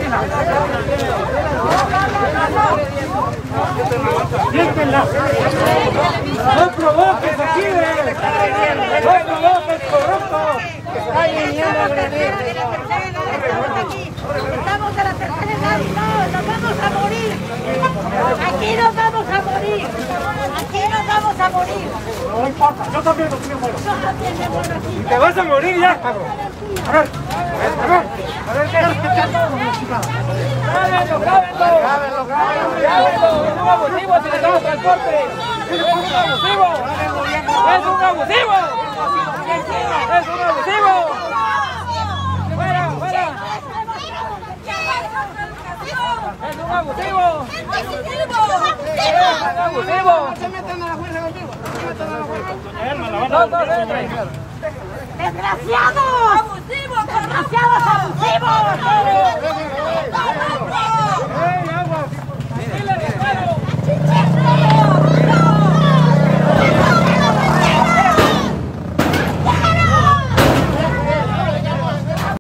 Siéntenla. No provoques aquí, no provoques, corrupto. Ay, niña, Estamos a la tercera edad y no, nos vamos a morir. Aquí nos vamos a morir. Aquí nos vamos a morir. No importa, yo también me muero. Yo también me muero aquí. Y te vas a morir ya, cabrón. A ver, ¿qué? Grábenlo. Es un abusivo si le damos transporte. Es un abusivo. Es un abusivo. Fuera. Es un abusivo. Se metan a la fuerza contigo. ¡Desgraciados! ¡Abusivos! ¡Desgraciados abusivos!